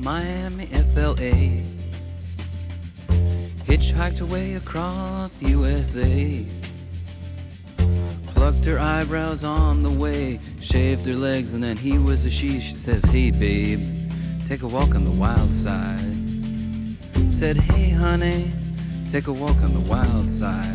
Miami, FLA. Hitchhiked away across USA. Plucked her eyebrows on the way, shaved her legs, and then he was a she. She says, hey babe, take a walk on the wild side. Said, hey honey, take a walk on the wild side.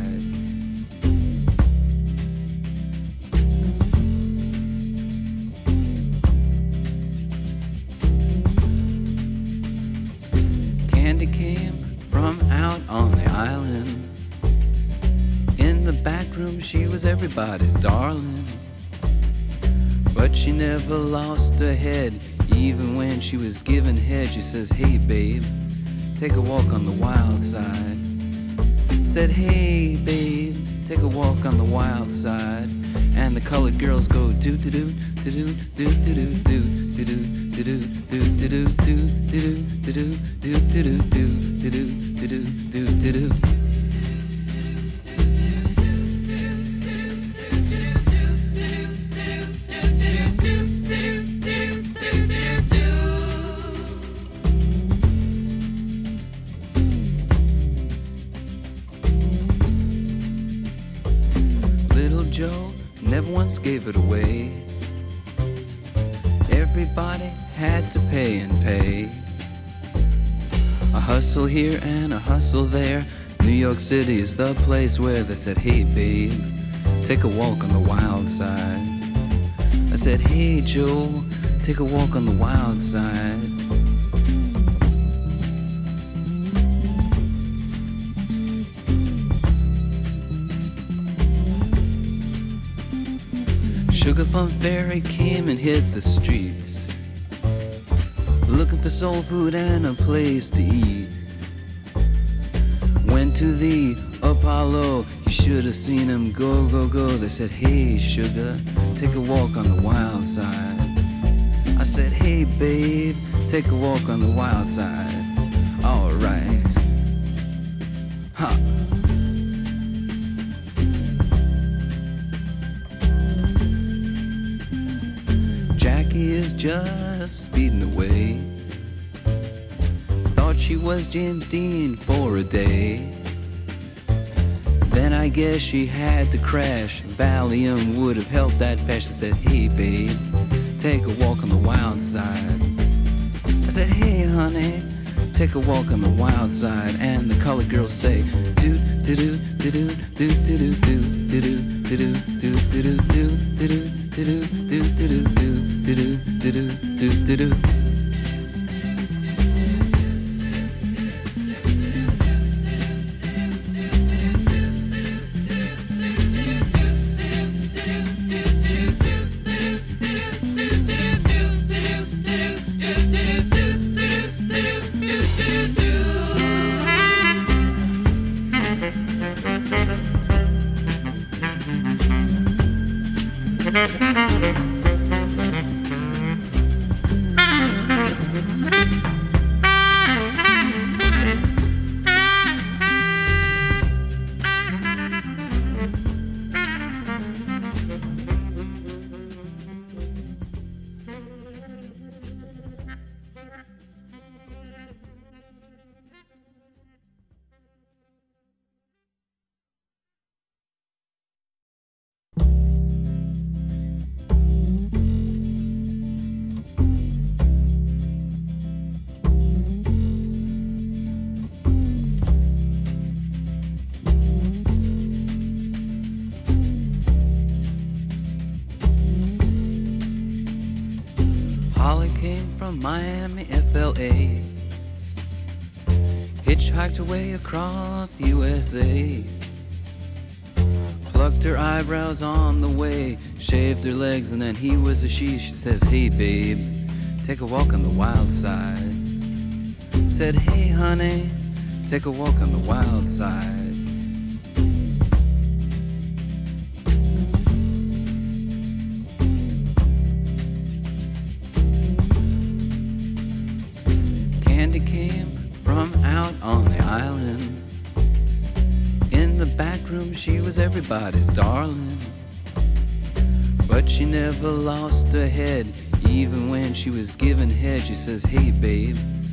Candy came from out on the island. In the back room she was everybody's darling, but she never lost her head. Even when she was given head, she says, hey babe, take a walk on the wild side. Said, hey babe, take a walk on the wild side. And the colored girls go do do do do do do do do do do do do do do do do do do do. Little Joe never once gave it away. Everybody had to pay and pay. A hustle here and a hustle there. New York City is the place where they said, hey babe, take a walk on the wild side. I said, hey Joe, take a walk on the wild side. Sugar Plum Fairy came and hit the streets, looking for soul food and a place to eat. Went to the Apollo, you should have seen him go, go, go. They said, hey sugar, take a walk on the wild side. I said, hey babe, take a walk on the wild side. Alright. Ha. Jackie is just speeding away. Thought she was James Dean for a day. Then I guess she had to crash. Valium would have helped that patch. I said, hey babe, take a walk on the wild side. I said, hey honey, take a walk on the wild side. And the colored girls say, do do do do do do do do do do do do do do do. Do do do do do do do do do do. From Miami, FLA. Hitchhiked away across USA. Plucked her eyebrows on the way, shaved her legs, and then he was a she. She says, hey babe, take a walk on the wild side. Said, hey honey, take a walk on the wild side. Candy came from out on the island. In the back room she was everybody's darling, but she never lost her head. Even when she was given head, she says, hey babe,